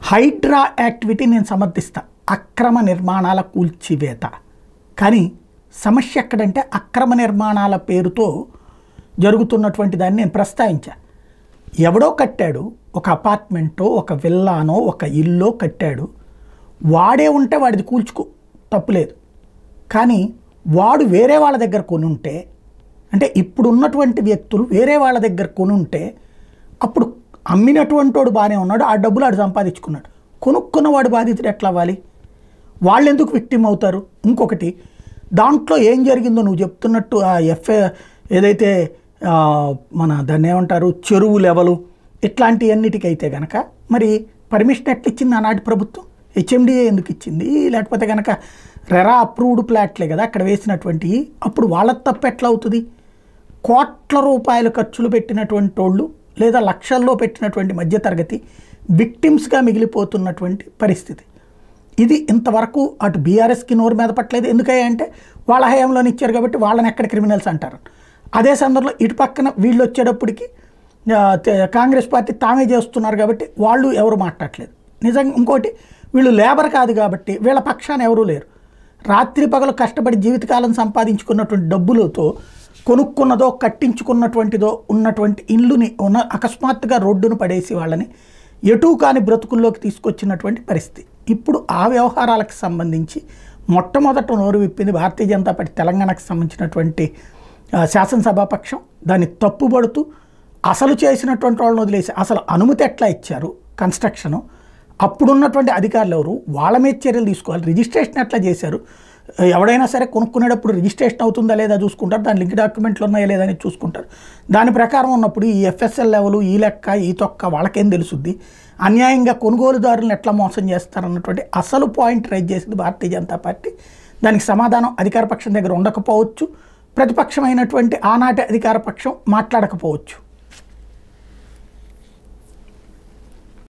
Hydraa activity నేను సమర్థిస్తా, అక్రమ నిర్మాణాల కూల్చివేత. కానీ సమస్య ఎక్కడంటే అక్రమ నిర్మాణాల పేరుతో జరుగుతున్నటువంటి దాన్ని నేను ప్రస్తావించా. ఎవడో కట్టాడు, ఒక అపార్ట్మెంటో ఒక విల్లానో ఒక ఇల్లో కట్టాడు, వాడే ఉంటే వాడిది కూల్చుకో తప్పులేదు. కానీ వాడు వేరే వాళ్ళ దగ్గర కొనుంటే, అంటే ఇప్పుడు ఉన్నటువంటి వ్యక్తులు వేరే వాళ్ళ దగ్గర కొనుంటే అప్పుడు అమ్మినటువంటి వాడు బాగానే ఉన్నాడు, ఆ డబ్బులు ఆడు సంపాదించుకున్నాడు. కొనుక్కున్నవాడు బాధితుడు ఎట్లా అవ్వాలి? వాళ్ళు ఎందుకు విక్టిమ్ అవుతారు? ఇంకొకటి, దాంట్లో ఏం జరిగిందో నువ్వు చెప్తున్నట్టు ఆ ఏదైతే మన దాన్ని ఏమంటారు చెరువు లెవెలు ఇట్లాంటివన్నిటికైతే కనుక మరి పర్మిషన్ ఎట్లా ఇచ్చింది ఆనాటి ప్రభుత్వం? హెచ్ఎండిఏ ఎందుకు ఇచ్చింది? లేకపోతే కనుక రెరా అప్రూవ్డ్ ప్లాట్లే కదా అక్కడ వేసినటువంటి. అప్పుడు వాళ్ళ తప్పు ఎట్లా అవుతుంది? కోట్ల రూపాయలు ఖర్చులు పెట్టినటువంటి వాళ్ళు లేదా లక్షల్లో పెట్టినటువంటి మధ్యతరగతి విక్టిమ్స్గా మిగిలిపోతున్నటువంటి పరిస్థితి. ఇది ఇంతవరకు అటు బీఆర్ఎస్కి నోరు మీద పట్టలేదు. ఎందుకంటే వాళ్ళ హయాంలోనే ఇచ్చారు కాబట్టి వాళ్ళని ఎక్కడ క్రిమినల్స్ అంటారు. అదే సందర్భంలో ఇటు పక్కన వీళ్ళు వచ్చేటప్పటికి కాంగ్రెస్ పార్టీ తామే చేస్తున్నారు కాబట్టి వాళ్ళు ఎవరు మాట్లాడలేదు. నిజంగా ఇంకోటి, వీళ్ళు లేబర్ కాదు కాబట్టి వీళ్ళ పక్షాన ఎవరూ లేరు. రాత్రి పగలు కష్టపడి జీవితకాలం సంపాదించుకున్నటువంటి డబ్బులతో కొనుక్కున్నదో కట్టించుకున్నటువంటిదో ఉన్నటువంటి ఇల్లుని అకస్మాత్తుగా రోడ్డును పడేసి వాళ్ళని ఎటూ కాని బ్రతుకుల్లోకి తీసుకొచ్చినటువంటి పరిస్థితి. ఇప్పుడు ఆ వ్యవహారాలకు సంబంధించి మొట్టమొదట నోరు విప్పింది భారతీయ జనతా పార్టీ తెలంగాణకు సంబంధించినటువంటి శాసనసభాపక్షం. దాన్ని తప్పుబడుతూ అసలు చేసినటువంటి వాళ్ళని వదిలేసి అసలు అనుమతి ఎట్లా ఇచ్చారు కన్స్ట్రక్షను, అప్పుడున్నటువంటి అధికారులు ఎవరు, వాళ్ళ మీద చర్యలు తీసుకోవాలి. రిజిస్ట్రేషన్ ఎట్లా చేశారు? ఎవడైనా సరే కొనుక్కునేటప్పుడు రిజిస్ట్రేషన్ అవుతుందా లేదా చూసుకుంటారు, దాని లింక్ డాక్యుమెంట్లు ఉన్నాయా లేదా అని చూసుకుంటారు. దాని ప్రకారం ఉన్నప్పుడు ఈ ఎఫ్ఎస్ఎల్ లెవెలు ఈ లెక్క ఈ తొక్క వాళ్ళకేం తెలుసుద్ది? అన్యాయంగా కొనుగోలుదారులను ఎట్లా మోసం చేస్తారన్నటువంటి అసలు పాయింట్ రైజ్ చేసింది భారతీయ జనతా పార్టీ. దానికి సమాధానం అధికార పక్షం దగ్గర ఉండకపోవచ్చు, ప్రతిపక్షమైనటువంటి ఆనాటి అధికార పక్షం మాట్లాడకపోవచ్చు.